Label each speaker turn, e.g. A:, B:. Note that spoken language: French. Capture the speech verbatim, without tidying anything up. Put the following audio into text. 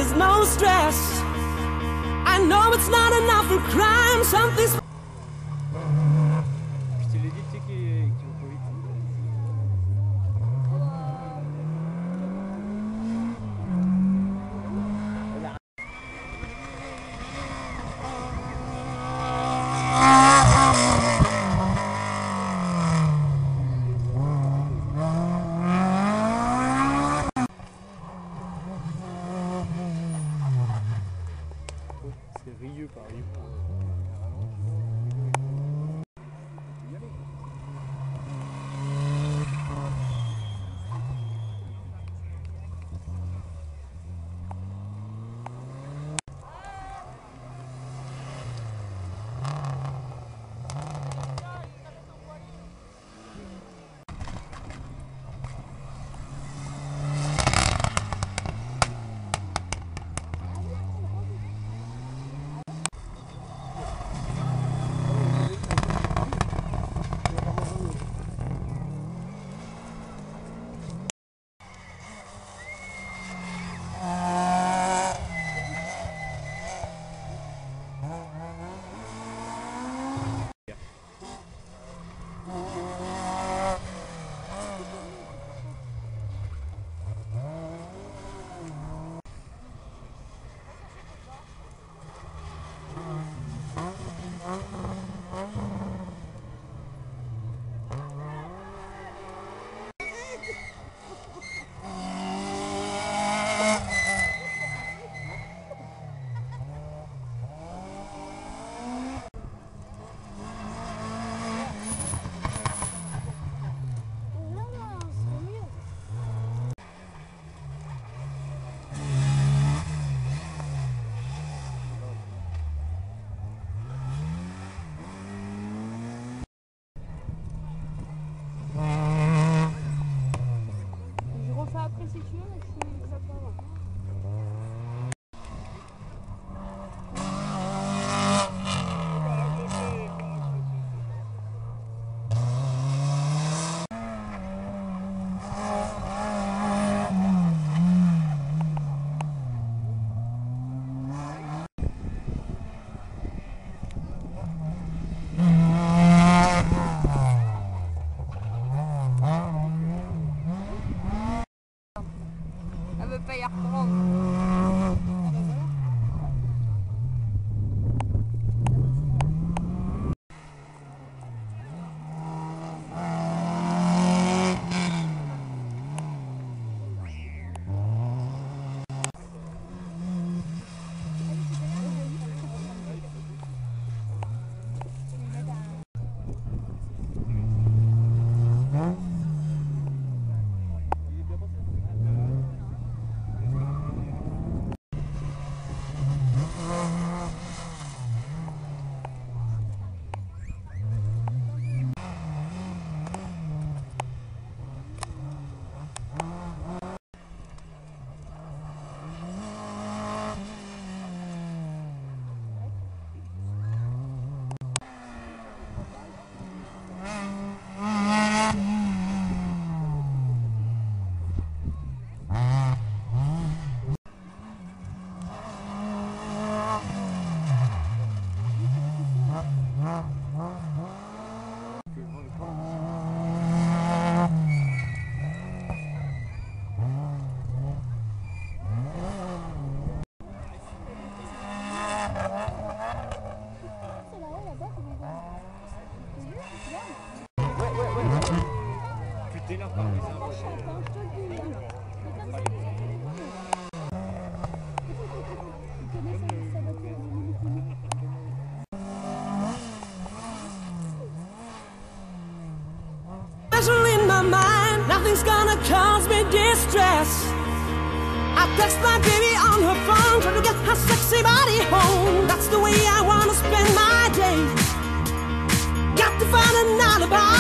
A: is no stress. I know it's not enough for crime, something's...
B: C'est Rieux par Rieux.
C: Après si tu veux, mais je suis ça pas loin. Elle veut pas y reprendre.
B: Putain, là, par exemple.
A: In my mind, nothing's gonna cause me distress. I text my baby on her phone, trying to get her sexy body home. That's the way I wanna spend my day. Got to find an alibi.